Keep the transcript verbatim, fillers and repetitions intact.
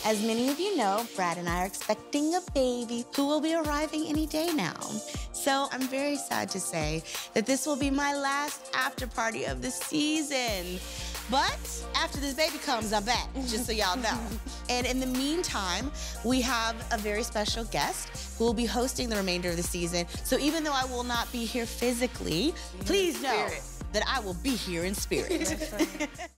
As many of you know, Brad and I are expecting a baby who will be arriving any day now. So I'm very sad to say that this will be my last after party of the season. But after this baby comes, I'm back, just so y'all know. And in the meantime, we have a very special guest who will be hosting the remainder of the season. So even though I will not be here physically, please know that I will be here in spirit.